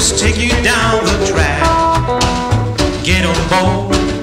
just take you down the track. Get on board.